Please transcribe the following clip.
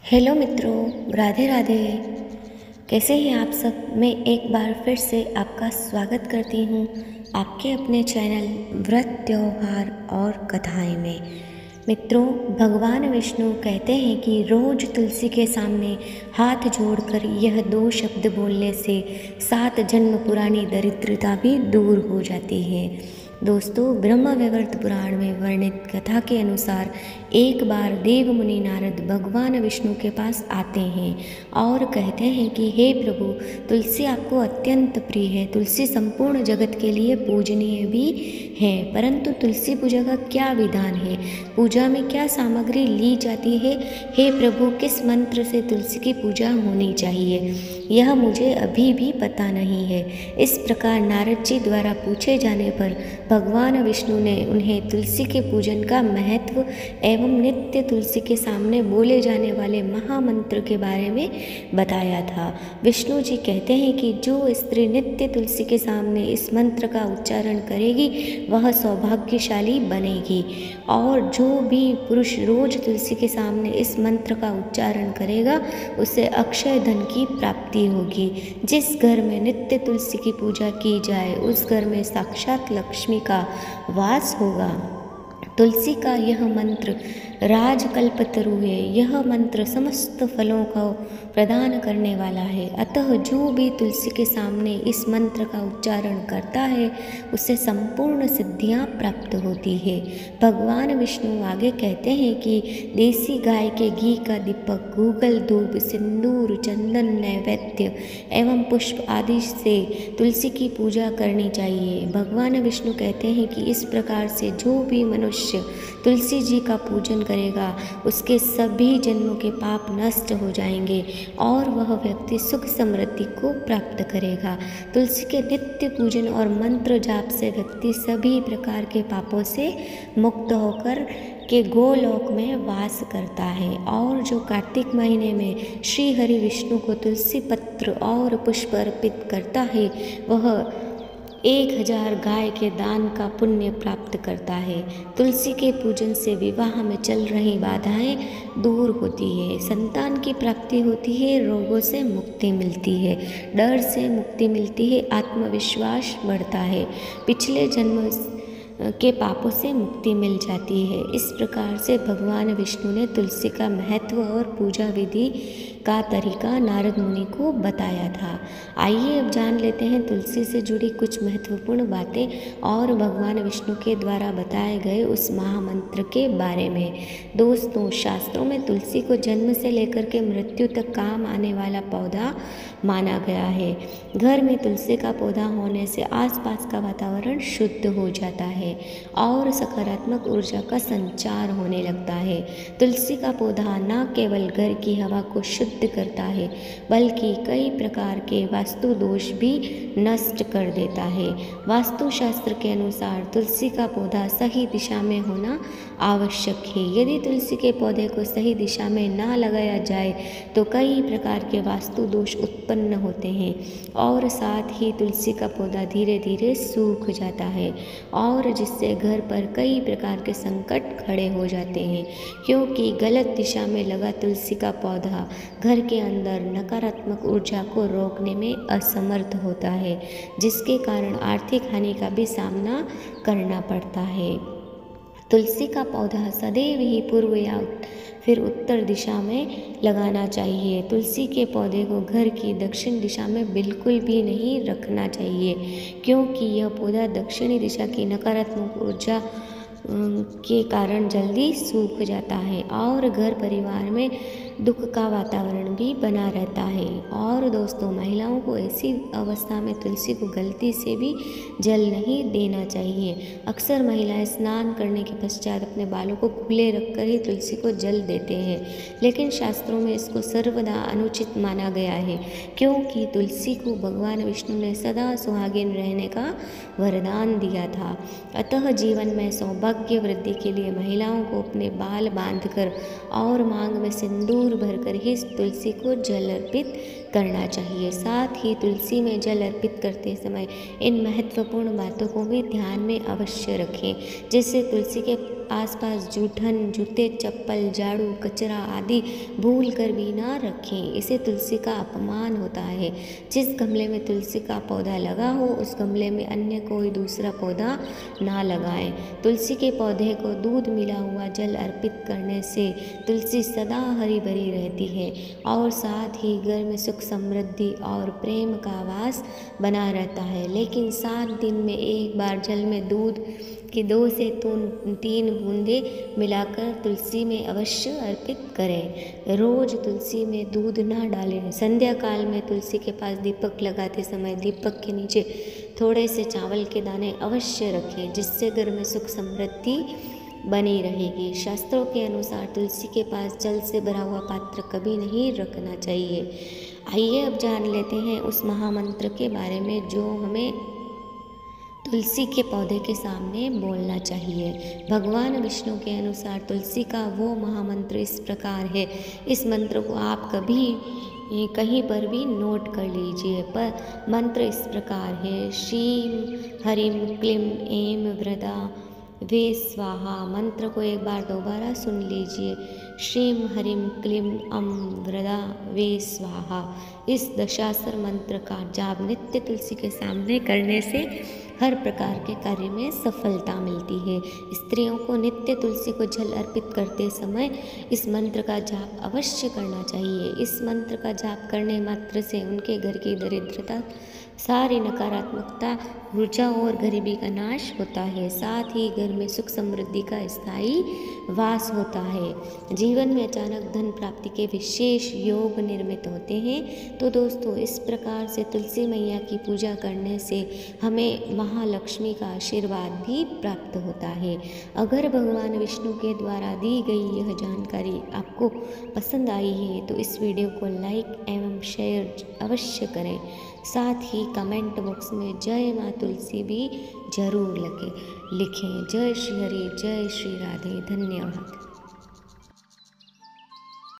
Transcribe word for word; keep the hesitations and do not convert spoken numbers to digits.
Hello मित्रों, राधे राधे। कैसे हैं आप सब। मैं एक बार फिर से आपका स्वागत करती हूँ आपके अपने चैनल व्रत त्योहार और कथाएं में। मित्रों, भगवान विष्णु कहते हैं कि रोज तुलसी के सामने हाथ जोड़कर यह दो शब्द बोलने से सात जन्म पुरानी दरिद्रता भी दूर हो जाती है। दोस्तों, ब्रह्म वैवर्त पुराण में वर्णित कथा के अनुसार एक बार देव मुनि नारद भगवान विष्णु के पास आते हैं और कहते हैं कि हे प्रभु, तुलसी आपको अत्यंत प्रिय है। तुलसी संपूर्ण जगत के लिए पूजनीय भी है, परंतु तुलसी पूजा का क्या विधान है, पूजा में क्या सामग्री ली जाती है। हे प्रभु, किस मंत्र से तुलसी की पूजा होनी चाहिए, यह मुझे अभी भी पता नहीं है। इस प्रकार नारद जी द्वारा पूछे जाने पर भगवान विष्णु ने उन्हें तुलसी के पूजन का महत्व एवं नित्य तुलसी के सामने बोले जाने वाले महामंत्र के बारे में बताया था। विष्णु जी कहते हैं कि जो स्त्री नित्य तुलसी के सामने इस मंत्र का उच्चारण करेगी वह सौभाग्यशाली बनेगी, और जो भी पुरुष रोज तुलसी के सामने इस मंत्र का उच्चारण करेगा उसे अक्षय धन की प्राप्ति होगी। जिस घर में नित्य तुलसी की पूजा की जाए उस घर में साक्षात लक्ष्मी का वास होगा। तुलसी का यह मंत्र राजकल्पतरु है। यह मंत्र समस्त फलों को प्रदान करने वाला है, अतः जो भी तुलसी के सामने इस मंत्र का उच्चारण करता है उसे संपूर्ण सिद्धियां प्राप्त होती है। भगवान विष्णु आगे कहते हैं कि देसी गाय के घी का दीपक, गूगल धूप, सिंदूर, चंदन, नैवेद्य एवं पुष्प आदि से तुलसी की पूजा करनी चाहिए। भगवान विष्णु कहते हैं कि इस प्रकार से जो भी मनुष्य तुलसी जी का पूजन करेगा उसके सभी जन्मों के पाप नष्ट हो जाएंगे और वह व्यक्ति सुख समृद्धि को प्राप्त करेगा। तुलसी के नित्य पूजन और मंत्र जाप से व्यक्ति सभी प्रकार के पापों से मुक्त होकर के गोलोक में वास करता है। और जो कार्तिक महीने में श्री हरि विष्णु को तुलसी पत्र और पुष्प अर्पित करता है वह एक हजार गाय के दान का पुण्य प्राप्त करता है। तुलसी के पूजन से विवाह में चल रही बाधाएं दूर होती है, संतान की प्राप्ति होती है, रोगों से मुक्ति मिलती है, डर से मुक्ति मिलती है, आत्मविश्वास बढ़ता है, पिछले जन्म के पापों से मुक्ति मिल जाती है। इस प्रकार से भगवान विष्णु ने तुलसी का महत्व और पूजा विधि का तरीका नारद मुनि को बताया था। आइए अब जान लेते हैं तुलसी से जुड़ी कुछ महत्वपूर्ण बातें और भगवान विष्णु के द्वारा बताए गए उस महामंत्र के बारे में। दोस्तों, शास्त्रों में तुलसी को जन्म से लेकर के मृत्यु तक काम आने वाला पौधा माना गया है। घर में तुलसी का पौधा होने से आसपास का वातावरण शुद्ध हो जाता है और सकारात्मक ऊर्जा का संचार होने लगता है। तुलसी का पौधा न केवल घर की हवा को शुद्ध करता है बल्कि कई प्रकार के वास्तु दोष भी नष्ट कर देता है। वास्तुशास्त्र के अनुसार तुलसी का पौधा सही दिशा में होना आवश्यक है। यदि तुलसी के पौधे को सही दिशा में ना लगाया जाए तो कई प्रकार के वास्तु दोष उत्पन्न होते हैं और साथ ही तुलसी का पौधा धीरे धीरे सूख जाता है और जिससे घर पर कई प्रकार के संकट खड़े हो जाते हैं, क्योंकि गलत दिशा में लगा तुलसी का पौधा घर के अंदर नकारात्मक ऊर्जा को रोकने में असमर्थ होता है, जिसके कारण आर्थिक हानि का भी सामना करना पड़ता है। तुलसी का पौधा सदैव ही पूर्व या फिर उत्तर दिशा में लगाना चाहिए। तुलसी के पौधे को घर की दक्षिण दिशा में बिल्कुल भी नहीं रखना चाहिए, क्योंकि यह पौधा दक्षिणी दिशा की नकारात्मक ऊर्जा के कारण जल्दी सूख जाता है और घर परिवार में दुख का वातावरण भी बना रहता है। और दोस्तों, महिलाओं को ऐसी अवस्था में तुलसी को गलती से भी जल नहीं देना चाहिए। अक्सर महिलाएं स्नान करने के पश्चात अपने बालों को खुले रखकर ही तुलसी को जल देते हैं, लेकिन शास्त्रों में इसको सर्वदा अनुचित माना गया है, क्योंकि तुलसी को भगवान विष्णु ने सदा सुहागिन रहने का वरदान दिया था। अतः जीवन में सौभाग्य वृद्धि के लिए महिलाओं को अपने बाल बांधकर और मांग में सिंदूर भरकर ही तुलसी को जल अर्पित करना चाहिए। साथ ही तुलसी में जल अर्पित करते समय इन महत्वपूर्ण बातों को भी ध्यान में अवश्य रखें, जिससे तुलसी के आसपास जूठन, जूते, चप्पल, झाड़ू, कचरा आदि भूल कर भी ना रखें। इसे तुलसी का अपमान होता है। जिस गमले में तुलसी का पौधा लगा हो उस गमले में अन्य कोई दूसरा पौधा ना लगाएं। तुलसी के पौधे को दूध मिला हुआ जल अर्पित करने से तुलसी सदा हरी भरी रहती है और साथ ही घर में सुख समृद्धि और प्रेम का वास बना रहता है। लेकिन सात दिन में एक बार जल में दूध की दो से तीन बूंदे मिलाकर तुलसी में अवश्य अर्पित करें। रोज तुलसी में दूध ना डालें। संध्या काल में तुलसी के पास दीपक लगाते समय दीपक के नीचे थोड़े से चावल के दाने अवश्य रखें, जिससे घर में सुख समृद्धि बनी रहेगी। शास्त्रों के अनुसार तुलसी के पास जल से भरा हुआ पात्र कभी नहीं रखना चाहिए। आइए अब जान लेते हैं उस महामंत्र के बारे में जो हमें तुलसी के पौधे के सामने बोलना चाहिए। भगवान विष्णु के अनुसार तुलसी का वो महामंत्र इस प्रकार है। इस मंत्र को आप कभी कहीं पर भी नोट कर लीजिए। पर मंत्र इस प्रकार है। श्रीम हरिम क्लीम ऐं वृदा वे स्वाहा। मंत्र को एक बार दोबारा सुन लीजिए। श्रीम हरिम क्लीम अम वृदा वे स्वाहा। इस दशास्त्र मंत्र का जाप नित्य तुलसी के सामने करने से हर प्रकार के कार्य में सफलता मिलती है। स्त्रियों को नित्य तुलसी को जल अर्पित करते समय इस मंत्र का जाप अवश्य करना चाहिए। इस मंत्र का जाप करने मात्र से उनके घर की दरिद्रता, सारी नकारात्मकता, ऊर्जा और गरीबी का नाश होता है। साथ ही घर में सुख समृद्धि का स्थायी वास होता है। जीवन में अचानक धन प्राप्ति के विशेष योग निर्मित होते हैं। तो दोस्तों, इस प्रकार से तुलसी मैया की पूजा करने से हमें महालक्ष्मी का आशीर्वाद भी प्राप्त होता है। अगर भगवान विष्णु के द्वारा दी गई यह जानकारी आपको पसंद आई है तो इस वीडियो को लाइक एवं शेयर अवश्य करें। साथ ही कमेंट बॉक्स में जय माँ तुलसी भी जरूर लगे लिखें। जय श्री हरि, जय श्री राधे। धन्यवाद।